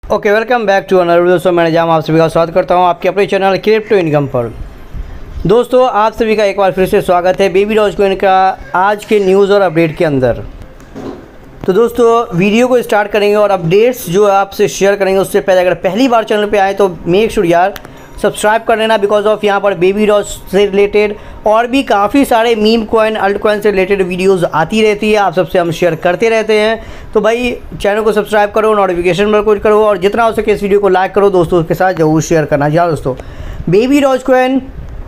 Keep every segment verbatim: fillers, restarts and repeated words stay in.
Okay, welcome back to another video. मैं जाम आप सभी का स्वागत करता हूं आपके अपने चैनल क्रिप्टो इनकम पर। दोस्तों, आप सभी का एक बार फिर से स्वागत है बेबी डॉजकॉइन का आज के न्यूज़ और अपडेट के अंदर। तो दोस्तों, वीडियो को स्टार्ट करेंगे और अपडेट्स जो आपसे शेयर करेंगे उससे पहले अगर पहली बार चैनल पे आए तो मेक श्योर यार सब्सक्राइब कर लेना, बिकॉज ऑफ यहाँ पर बेबी डॉज से रिलेटेड और भी काफ़ी सारे मीम कॉइन अल्ट कॉइन से रिलेटेड वीडियोस आती रहती है, आप सबसे हम शेयर करते रहते हैं। तो भाई चैनल को सब्सक्राइब करो, नोटिफिकेशन पर क्लिक करो और जितना हो सके इस वीडियो को लाइक करो, दोस्तों के साथ जरूर शेयर करना। जी दोस्तों, बेबी डॉजकॉइन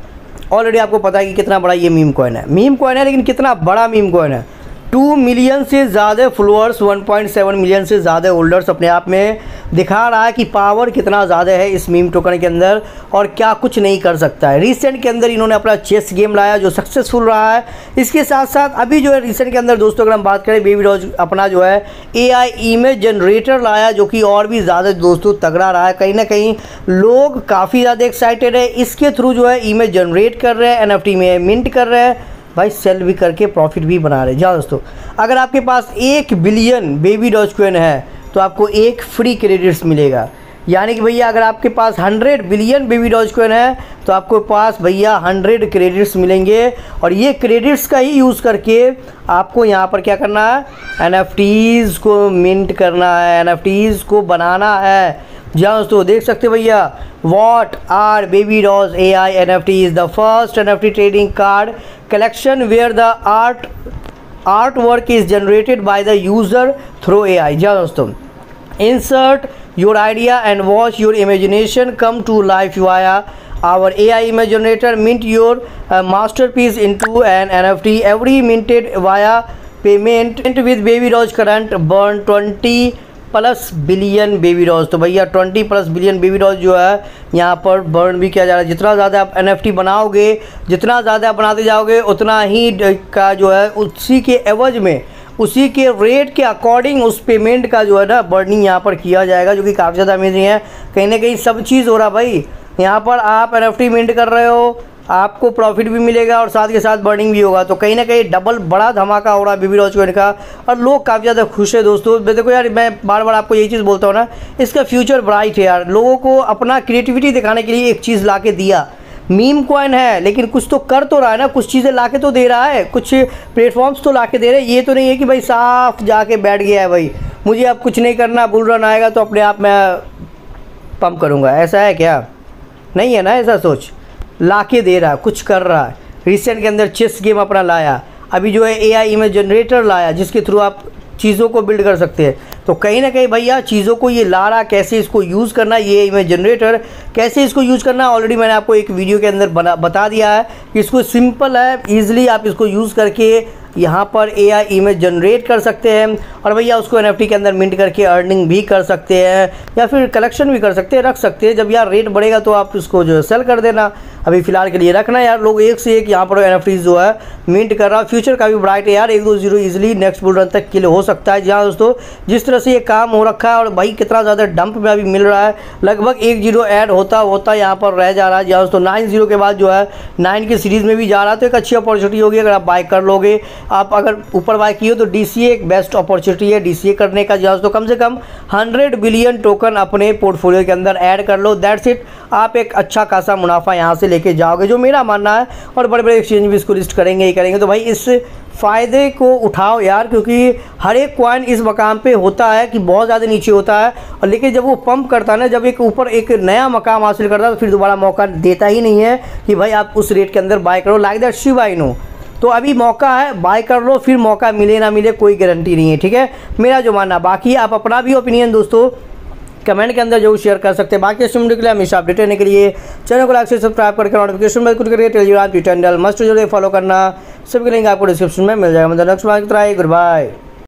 ऑलरेडी आपको पता है कि कितना बड़ा ये मीम कॉइन है। मीम कॉइन है लेकिन कितना बड़ा मीम कॉइन है। टू मिलियन से ज़्यादा followers, one point seven million से ज़्यादा होल्डर्स अपने आप में दिखा रहा है कि पावर कितना ज़्यादा है इस मीम टोकन के अंदर और क्या कुछ नहीं कर सकता है। रिसेंट के अंदर इन्होंने अपना चेस गेम लाया जो सक्सेसफुल रहा है। इसके साथ साथ अभी जो है रिसेंट के अंदर दोस्तों अगर हम बात करें, बेबी डॉज अपना जो है ए आई इमेज जनरेटर लाया जो कि और भी ज़्यादा दोस्तों तगड़ा रहा है। कहीं ना कहीं लोग काफ़ी ज़्यादा एक्साइटेड है, इसके थ्रू जो है इमेज जनरेट कर रहे हैं, एन एफ टी में मिंट कर रहे हैं, भाई सेल भी करके प्रॉफिट भी बना रहे हैं। जहाँ दोस्तों अगर आपके पास एक बिलियन बेबी डॉजकॉइन है तो आपको एक फ्री क्रेडिट्स मिलेगा। यानी कि भैया अगर आपके पास हंड्रेड बिलियन बेबी डॉजकॉइन है तो आपको पास भैया हंड्रेड क्रेडिट्स मिलेंगे और ये क्रेडिट्स का ही यूज़ करके आपको यहाँ पर क्या करना है, एन एफ टीज़ को मिंट करना है, एन एफ टीज़ को बनाना है। जहाँ दोस्तों देख सकते हैं भैया, what are baby doge A I N F T is the first N F T trading card collection where the art artwork is generated by the user through A I। जी दोस्तों, insert your idea and watch your imagination come to life via our A I image generator। mint your uh, masterpiece into an N F T every minted via payment with baby doge current burn twenty plus billion baby doge. तो भैया twenty plus billion baby doge जो है यहाँ पर burn भी किया जा रहा है। जितना ज़्यादा आप एन एफ टी बनाओगे, जितना ज़्यादा आप बनाते जाओगे उतना ही का जो है उसी के एवज में, उसी के रेट के अकॉर्डिंग उस पेमेंट का जो है ना बर्निंग यहाँ पर किया जाएगा, जो कि काफ़ी ज़्यादा अमेजिंग है। कहीं ना कहीं सब चीज़ हो रहा भाई। यहाँ पर आप एन एफ टी मिंट कर रहे हो, आपको प्रॉफिट भी मिलेगा और साथ के साथ बर्निंग भी होगा। तो कहीं ना कहीं डबल बड़ा धमाका हो रहा है बेबी डॉजकॉइन का और लोग काफ़ी ज़्यादा खुश है। दोस्तों देखो यार, मैं बार बार आपको यही चीज़ बोलता हूँ ना, इसका फ्यूचर ब्राइट है यार। लोगों को अपना क्रिएटिविटी दिखाने के लिए एक चीज़ ला के दिया, मीम कॉइन है, लेकिन कुछ तो कर तो रहा है ना, कुछ चीज़ें ला के तो दे रहा है, कुछ प्लेटफॉर्म्स तो ला के दे रहे हैं। ये तो नहीं है कि भाई साफ जाके बैठ गया है भाई मुझे अब कुछ नहीं करना, बुल रन आएगा तो अपने आप मैं पंप करूँगा, ऐसा है क्या? नहीं है ना ऐसा सोच। लाके दे रहा है, कुछ कर रहा है। रिसेंट के अंदर चेस गेम अपना लाया, अभी जो है ए आई इमेज जनरेटर लाया जिसके थ्रू आप चीज़ों को बिल्ड कर सकते हैं। तो कहीं ना कहीं भैया चीज़ों को ये ला रहा, कैसे इसको यूज़ करना, ये इमेज जनरेटर कैसे इसको यूज़ करना ऑलरेडी मैंने आपको एक वीडियो के अंदर बना बता दिया है कि इसको सिंपल है, ईजिली आप इसको यूज़ करके यहाँ पर ए आई इमेज जनरेट कर सकते हैं और भैया उसको एन एफ टी के अंदर मिंट करके अर्निंग भी कर सकते हैं या फिर कलेक्शन भी कर सकते हैं, रख सकते हैं। जब यार रेट बढ़ेगा तो आप इसको जो है सेल कर देना, अभी फ़िलहाल के लिए रखना यार। लोग एक से एक यहाँ पर एन एफ टी जो है मिंट कर रहा है। फ्यूचर का भी ब्राइट है यार, एक दो zero easily next bull run तक के लिए हो सकता है। जहाँ दोस्तों जिस तरह से ये काम हो रखा है और भाई कितना ज़्यादा डंप में अभी मिल रहा है, लगभग एक जीरो ऐड होता होता यहाँ पर रह जा रहा है। जहाँ दोस्तों नाइन जीरो के बाद जो है नाइन की सीरीज़ में भी जा रहा है, तो एक अच्छी अपॉर्चुनिटी होगी अगर आप बाय कर लोगे। आप अगर ऊपर बाय किए तो डी सी ए एक बेस्ट अपॉर्चुनिटी है डी सी ए करने का। जहाँ तो कम से कम हंड्रेड बिलियन टोकन अपने पोर्टफोलियो के अंदर ऐड कर लो, दैट्स इट। आप एक अच्छा खासा मुनाफा यहाँ से लेके जाओगे, जो मेरा मानना है। और बड़े बड़े एक्सचेंज भी इसको लिस्ट करेंगे ही करेंगे। तो भाई इस फ़ायदे को उठाओ यार, क्योंकि हर एक कॉइन इस मकाम पे होता है कि बहुत ज़्यादा नीचे होता है, और लेकिन जब वो पंप करता है ना, जब एक ऊपर एक नया मकाम हासिल करता है तो फिर दोबारा मौका देता ही नहीं है कि भाई आप उस रेट के अंदर बाय करो। Like that Shiv I know. तो अभी मौका है, बाय कर लो, फिर मौका मिले ना मिले कोई गारंटी नहीं है, ठीक है, मेरा जो मानना। बाकी आप अपना भी ओपिनियन दोस्तों कमेंट के अंदर जरूर शेयर कर सकते हैं। बाकी इस वीडियो के लिए हमेशा अपडेट रहने के लिए चैनल को लाइक से सब्सक्राइब करके नोटिफिकेशन बेल क्लिक करके टेलीग्राम ट्विटर हैंडल मस्ट जरूर फॉलो करना। सभी लिंक आपको डिस्क्रिप्शन में मिल जाएगा। मतलब नेक्स्ट बार गुड बाय।